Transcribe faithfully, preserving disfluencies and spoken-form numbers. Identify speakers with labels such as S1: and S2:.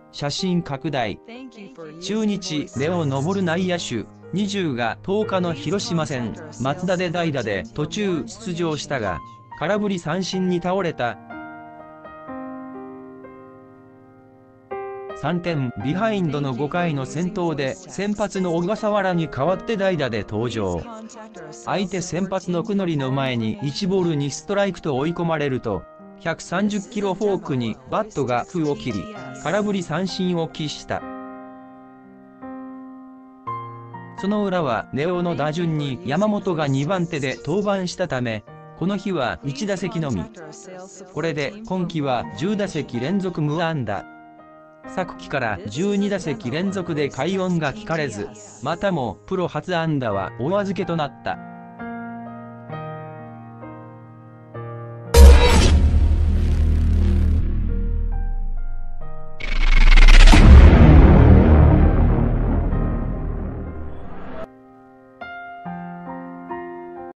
S1: 写真拡大。中日レオ昇内野手にじゅうがとおかの広島戦、松田で代打で途中出場したが、空振り三振に倒れた。さんてんビハインドのごかいの先頭で先発の小笠原に代わって代打で登場。相手先発の九里の前にいちボールにストライクと追い込まれると、ひゃくさんじゅっキロフォークにバットが空を切り、空振り三振を喫した。その裏は根尾の打順に山本がにばん手で登板したため、この日はいち打席のみ。これで今季はじゅう打席連続無安打。昨季からじゅうに打席連続で快音が聞かれず、またもプロ初安打はお預けとなった。